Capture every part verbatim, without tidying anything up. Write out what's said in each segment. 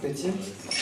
Bitte?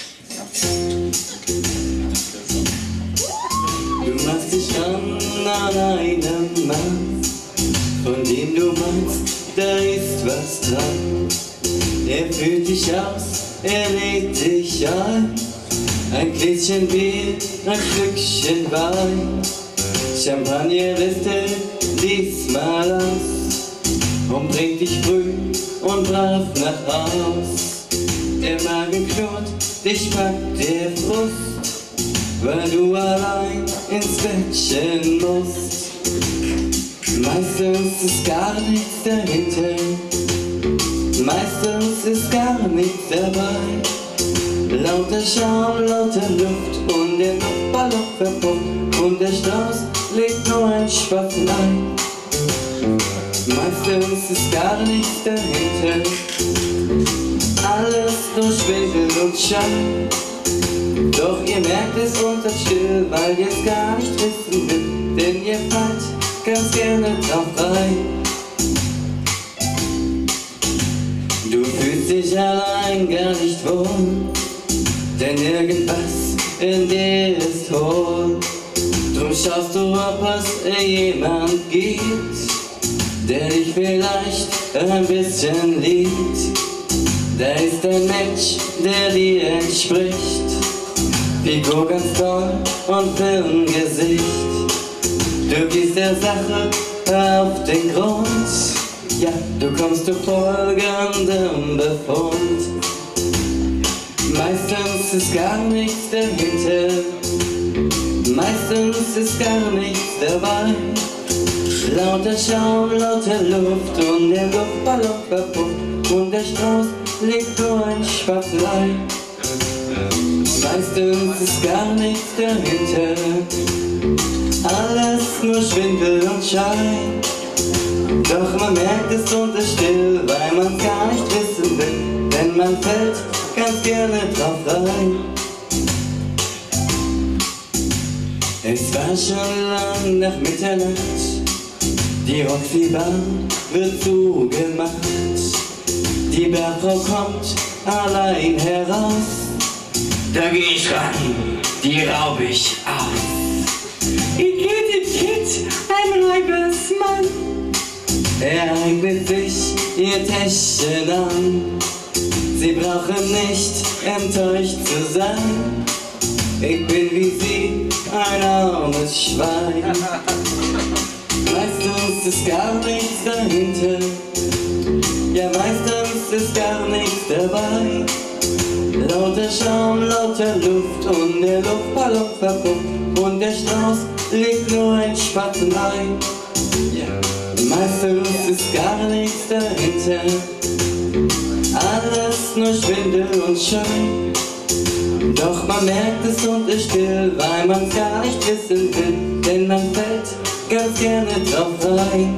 Du machst dich an an einem Mann, von dem du meinst, da ist was dran. Er fühlt dich aus, er lädt dich ein. Ein Gläschen Bier, ein Stückchen Wein. Champagner lässt er diesmal aus und bringt dich früh und brav nach Haus. Der Magen knurrt, dich packt der Frust, weil du allein ins Bettchen musst. Meistens ist gar nichts dahinter, meistens ist gar nichts dabei. Lauter Schaum, lauter Luft und der Luftballon verpumpt und der Strauß legt nur ein Spatzlein. Meistens ist gar nichts dahinter, alles nur Schwindel und Schein. Doch ihr merkt es unter still, weil ihr es gar nicht wissen will, denn ihr fallt ganz gerne drauf rein. Du fühlst dich allein gar nicht wohl, denn irgendwas in dir ist hohl. Drum schaust du, ob es jemand gibt, der dich vielleicht ein bisschen liebt. Da ist ein Mensch, der dir entspricht, Figur ganz toll und Filmgesicht. Du gehst der Sache auf den Grund, ja, du kommst zu folgendem Befund. Meistens ist gar nichts dahinter, meistens ist gar nichts dabei. Lauter Schaum, lauter Luft und der Luftballon verpumpt und der Strauß legt nur ein Spatzlein. Meistens ist gar nichts dahinter, alles nur Schwindel und Schein. Doch man merkt es unter still, weil man gar nicht wissen will, denn man fällt ganz gerne drauf rein. Es war schon lang nach Mitternacht, die Roxy-Bar wird zugemacht. Die Barfrau kommt allein heraus, da geh ich ran, die raub ich aus. Igitt, Igitt, ein Räubersmann, er eignet sich ihr Täschchen an. Sie brauchen nicht enttäuscht zu sein, ich bin wie sie, ein armes Schwein. Meistens ist gar nichts dahinter, ja meistens ist gar nichts dabei. Lauter Schaum, lauter Luft und der Luftballon verpumpt und der Strauß legt nur ein Spatzlein. Ja, meistens ist gar nichts dahinter, alles nur Schwindel und Schein. Doch man merkt es und ist still, weil man gar nicht wissen will, denn man fällt ganz gerne drauf rein.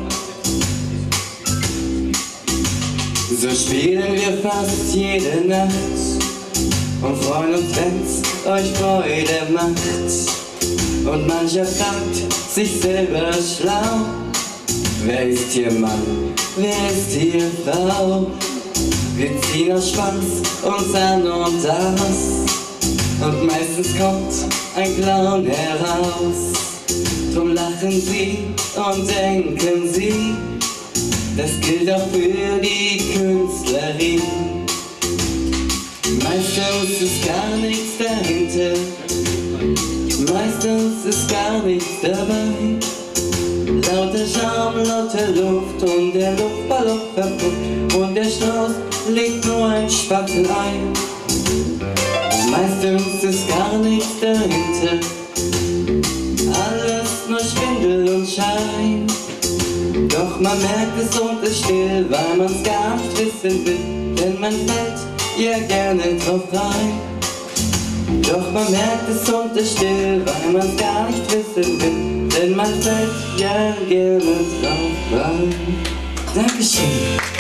So spielen wir fast jede Nacht und freuen uns, wenn's euch Freude macht. Und mancher fragt sich selber schlau, wer ist hier Mann, wer ist hier Frau? Wir ziehen aus Spaß uns an und aus und meistens kommt ein Clown heraus. Drum lachen sie und denken sie, das gilt auch für die Künstlerin. Meistens ist gar nichts dahinter, meistens ist gar nichts dabei. Lauter Schaum, lauter Luft und der Luftballon verpumpt und der Strauß legt nur ein Spatzlein. Meistens ist gar nichts dahinter, alles nur Schwindel und Schein. Doch man merkt es und ist still, weil man's gar nicht wissen will, denn man fällt ja gerne drauf rein. Doch man merkt es und ist still, weil man's gar nicht wissen will, denn man fällt ja gerne drauf rein. Dankeschön.